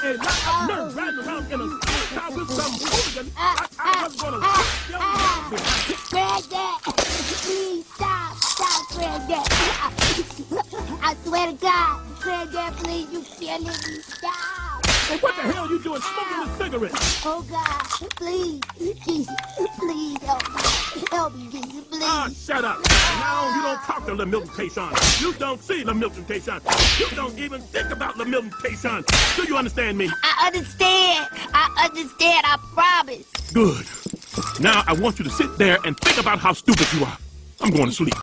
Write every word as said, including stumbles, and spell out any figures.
a lot of nerve riding around in a school car with some hooligan. I, I was gonna whip your mouth behind. Granddad, please stop, stop, Granddad. I swear to God, Granddad, please, you killing me. Stop. Hey, what the hell are you doing smoking a cigarette? Oh God, please, Jesus, please help me, help me, Jesus, please. Ah, shut up. Now you don't talk to LaMilton Tayshaun. You don't see LaMilton Tayshaun. You don't even think about LaMilton Tayshaun. Do you understand me? I understand. I understand. I promise. Good. Now I want you to sit there and think about how stupid you are. I'm going to sleep.